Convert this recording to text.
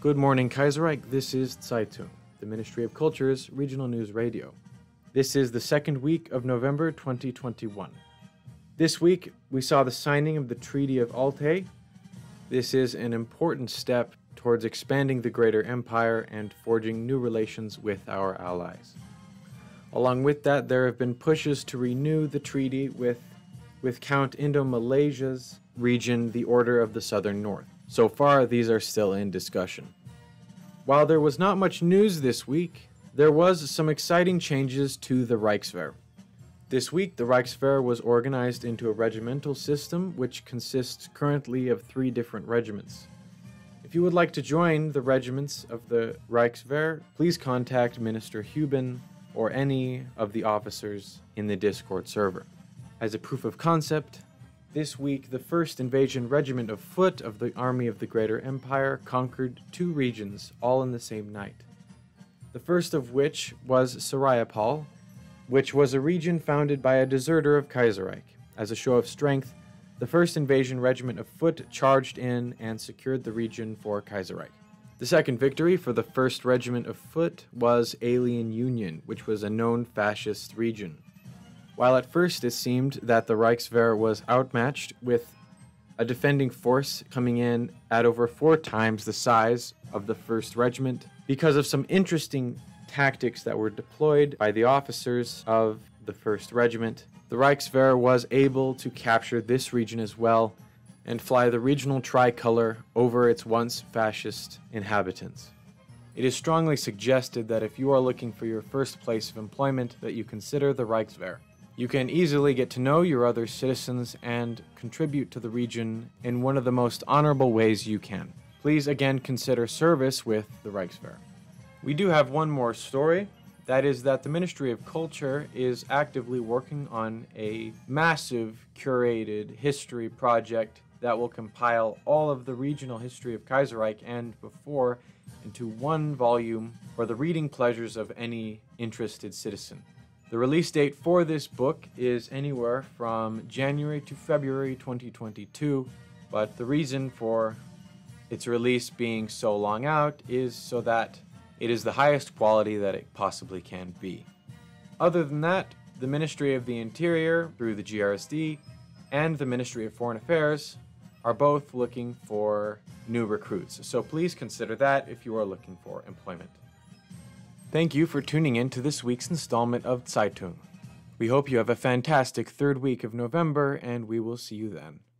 Good morning, Kaiserreich. This is Zeitung, the Ministry of Culture's regional news radio. This is the second week of November 2021. This week, we saw the signing of the Treaty of Altai. This is an important step towards expanding the greater empire and forging new relations with our allies. Along with that, there have been pushes to renew the treaty with Count Indo-Malaysia's region, the Order of the Southern North. So far, these are still in discussion. While there was not much news this week, there was some exciting changes to the Reichswehr. This week, the Reichswehr was organized into a regimental system which consists currently of 3 different regiments. If you would like to join the regiments of the Reichswehr, please contact Minister Hubin or any of the officers in the Discord server. As a proof of concept, this week the 1st Invasion Regiment of Foot of the Army of the Greater Empire conquered 2 regions all in the same night. The first of which was Sarayapal, which was a region founded by a deserter of Kaiserreich. As a show of strength, the 1st Invasion Regiment of Foot charged in and secured the region for Kaiserreich. The second victory for the 1st Regiment of Foot was Alien Union, which was a known fascist region. While at first it seemed that the Reichswehr was outmatched, with a defending force coming in at over 4 times the size of the 1st Regiment, because of some interesting tactics that were deployed by the officers of the 1st Regiment, the Reichswehr was able to capture this region as well and fly the regional tricolor over its once fascist inhabitants. It is strongly suggested that if you are looking for your first place of employment, that you consider the Reichswehr. You can easily get to know your other citizens and contribute to the region in one of the most honorable ways you can. Please again consider service with the Reichswehr. We do have one more story. That is that the Ministry of Culture is actively working on a massive curated history project that will compile all of the regional history of Kaiserreich and before into one volume for the reading pleasures of any interested citizen. The release date for this book is anywhere from January to February 2022, but the reason for its release being so long out is so that it is the highest quality that it possibly can be. Other than that, the Ministry of the Interior, through the GRSD, and the Ministry of Foreign Affairs are both looking for new recruits, so please consider that if you are looking for employment. Thank you for tuning in to this week's installment of Zeitung. We hope you have a fantastic 3rd week of November, and we will see you then.